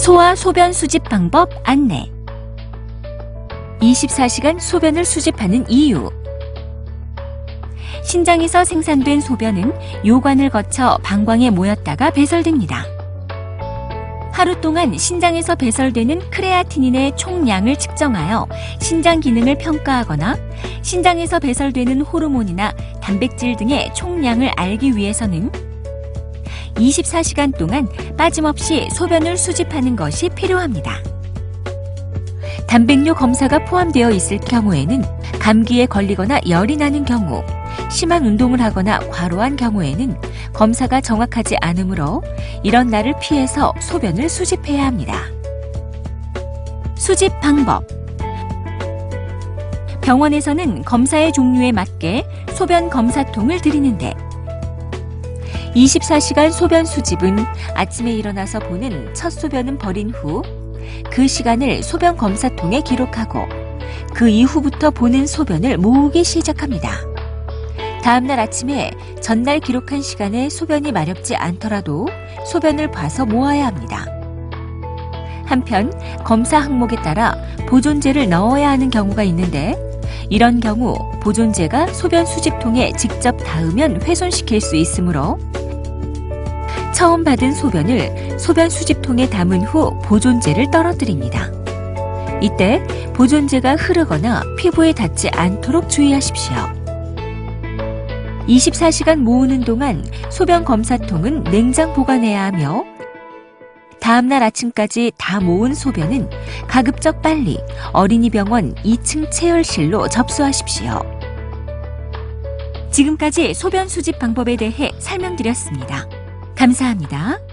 소화 소변 수집 방법 안내. 24시간 소변을 수집하는 이유. 신장에서 생산된 소변은 요관을 거쳐 방광에 모였다가 배설됩니다. 하루 동안 신장에서 배설되는 크레아티닌의 총량을 측정하여 신장 기능을 평가하거나 신장에서 배설되는 호르몬이나 단백질 등의 총량을 알기 위해서는 24시간 동안 빠짐없이 소변을 수집하는 것이 필요합니다. 단백뇨 검사가 포함되어 있을 경우에는 감기에 걸리거나 열이 나는 경우, 심한 운동을 하거나 과로한 경우에는 검사가 정확하지 않으므로 이런 날을 피해서 소변을 수집해야 합니다. 수집 방법. 병원에서는 검사의 종류에 맞게 소변 검사통을 드리는데 24시간 소변 수집은 아침에 일어나서 보는 첫 소변은 버린 후 그 시간을 소변 검사통에 기록하고 그 이후부터 보는 소변을 모으기 시작합니다. 다음날 아침에 전날 기록한 시간에 소변이 마렵지 않더라도 소변을 봐서 모아야 합니다. 한편 검사 항목에 따라 보존제를 넣어야 하는 경우가 있는데 이런 경우 보존제가 소변 수집통에 직접 닿으면 훼손시킬 수 있으므로 처음 받은 소변을 소변 수집통에 담은 후 보존제를 떨어뜨립니다. 이때 보존제가 흐르거나 피부에 닿지 않도록 주의하십시오. 24시간 모으는 동안 소변 검사통은 냉장 보관해야 하며 다음날 아침까지 다 모은 소변은 가급적 빨리 어린이병원 2층 체열실로 접수하십시오. 지금까지 소변 수집 방법에 대해 설명드렸습니다. 감사합니다.